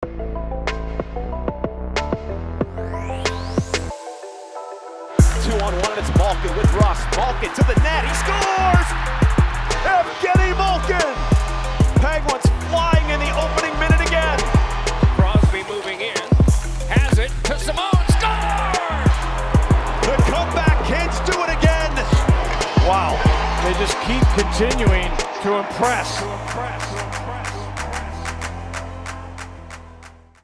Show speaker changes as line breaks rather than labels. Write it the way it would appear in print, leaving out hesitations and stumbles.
2-on-1, and it's Malkin with Russ. Malkin to the net, he scores! Evgeny Malkin! Penguins flying in the opening minute again.
Crosby moving in, has it to Simone, score!
The comeback kids do it again.
Wow, they just keep continuing to impress.